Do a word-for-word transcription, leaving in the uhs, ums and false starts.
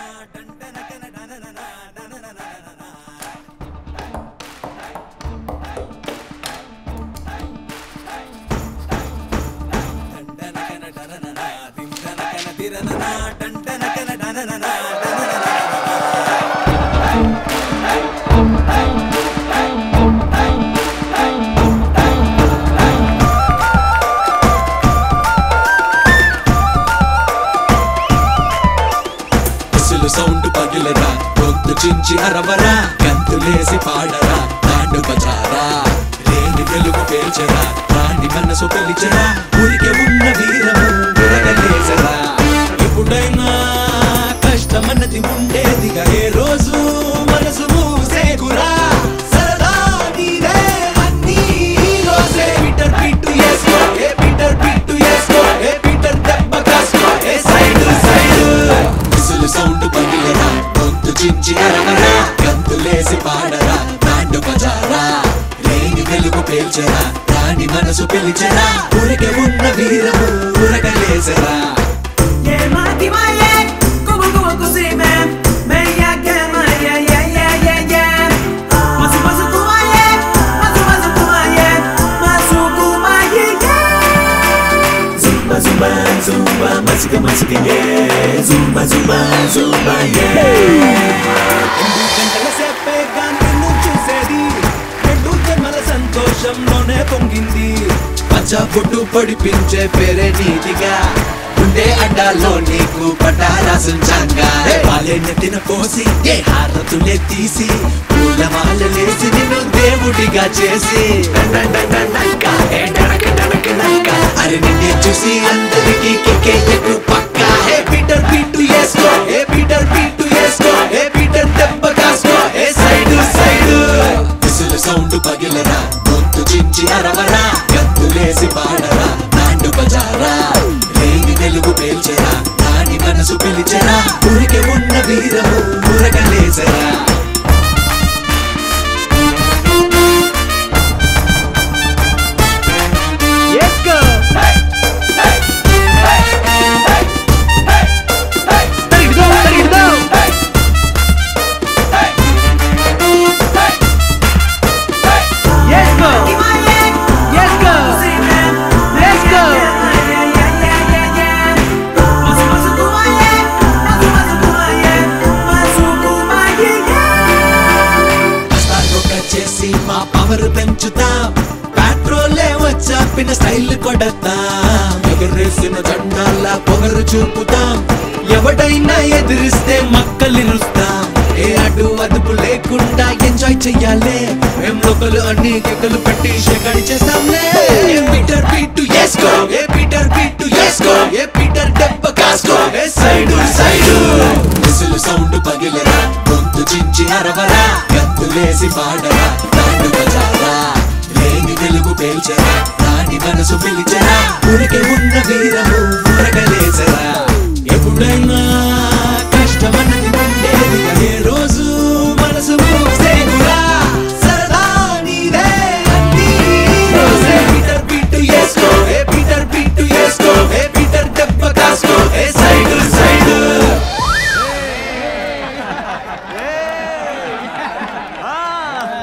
Sound పగిలరా గొంతు చించి అరవరా గంతులేసి పాడరా తాండు బజారా లేని వెలుగు పేల్చరా రాణి మనసు పిలిచరా ఊరికే ఉన్న వీరము ఉరగలేసరా ఎప్పుడైనా కష్టమన్నది ఉండేదిగా ఏ రోజు మనసు మూసేకురా సరదా నీదే అన్నీ రోజే పీటర్ పిట్టు వేసుకో ఏ పీటర్ పిట్టు వేసుకో ఏ పీటర్ దెబ్బ కాసుకో ఏ సైడ్ సైడ్ విసులు సౌండ్ పగిలరా గొంతు చించి అరవరా గంతులేసి పాడరా తాండు బజారా లేని వెలుగు పేల్చరా రాణి మనసు పిలిచరా ఊరికే ఉన్న వీరము ఉరగలేసరా Zumba, zumba, masika masika yeah. Zumba, zumba, zumba yeah. Endu gantala seppe ganti nu chusedi rendu janmala santosham పొంగింది పచ్చ బొట్టు పడిపించే పేరే నీతిగా ఉండే అడ్డాలో నీకు పటారాసుంచంగా పాలే నెత్తిన పోసి ఏ హారతులే తీసి పూలమాలలేసి నిన్ను దేవుడిగా చేసి అరే నిన్నే చూసి అందరికీ కిక్కే ఎక్కు పక్కా ఏ పీటర్ పిట్టు వేసుకో ఏ పీటర్ పిట్టు వేసుకో ఏ పీటర్ దెబ్బ కాసుకో ఏ సైడ్ సైడ్ విసులు సౌండ్ పగిలరా గొంతు చించి అరవరా గంతులేసి పాడరా తాండు బజారా లేని వెలుగు పేల్చరా రాణి మనసు పిలిచరా ఊరికే ఉన్న వీరము ఉరగలేసరా పెంచుతాం పెట్రోలే వచ్చా పిన్న స్టైల్ కొడతాం ఎగరేసిన జెండాల పొగరు చూపుతాం ఎవడైనా ఎదిరిస్తే మక్కలిరుస్తాం ఏ అడ్డు అదుపు లేకుండా ఎంజాయ్ చెయ్యాలే మేం లోకలు అన్ని కెక్కలు పెట్టి షేకడి చేస్తాంలే ఏ పీటర్ పిట్టు వేసుకో ఏ పీటర్ పిట్టు వేసుకో ఏ పీటర్ దెబ్బ కాసుకో ఏ సైడ్ సైడ్ విసులు సౌండ్ పగిలరా గొంతు చించి అరవరా గంతులేసి పాడరా తాండు బజారా లేని వెలుగు పేల్చరా రాణి మనసు పిలిచరా ఊరికే ఉన్న వీరము ఉరగలేసరా ఎప్పుడైనా